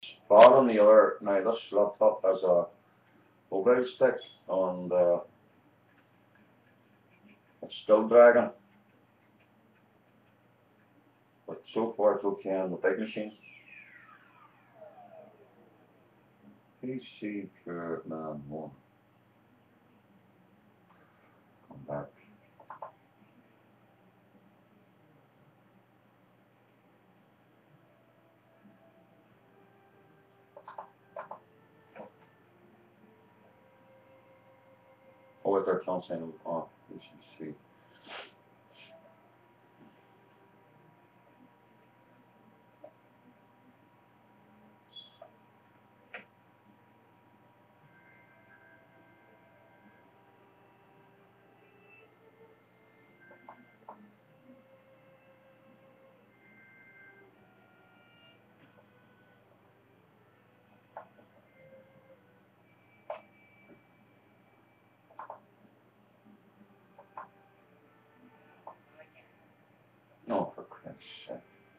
Bar on the other. Now this laptop has a mobile stick and it's still dragging. But so far it's okay on the big machine. PC Pure Man 1. Come back. Oh, wait, they're can't sign off. PC. No, for Christ's sake.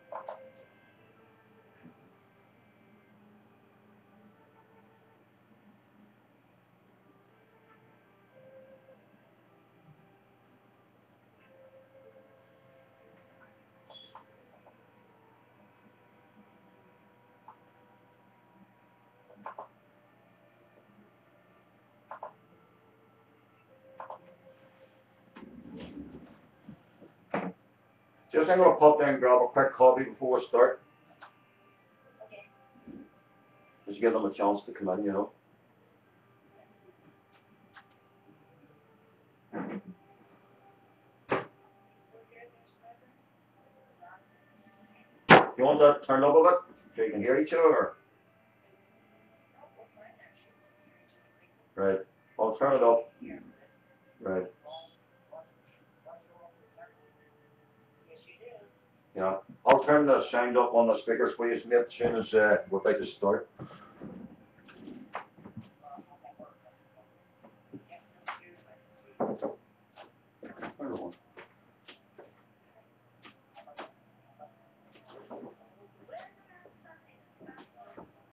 Just I'm gonna pop down and grab a quick coffee before we start. Just give them a chance to come in, you know. You want that turned up a bit so you can hear each other? Right. I'll turn it up. Right. Yeah. I'll turn the sound up on the speakers for you, mate, as soon as we're about to start.